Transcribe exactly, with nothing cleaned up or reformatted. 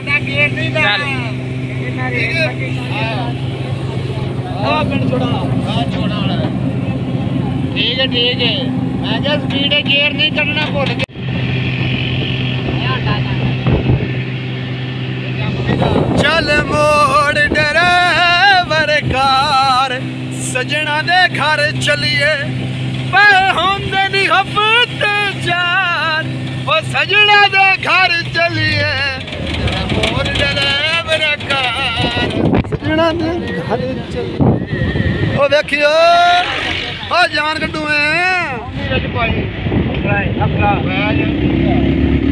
ठीक है ठीक है मैं क्या स्पीड है गेयर नहीं करना भूल के चल मोड़ ड्राइवर कार सजना दे घर चलिए पे होंदे नी हफ्ते चार ओ सजना दे घर चलिए मोड़ ड्राइवर कार सजना दे घर चलिए ओ देखियो ओ जान कड्डू है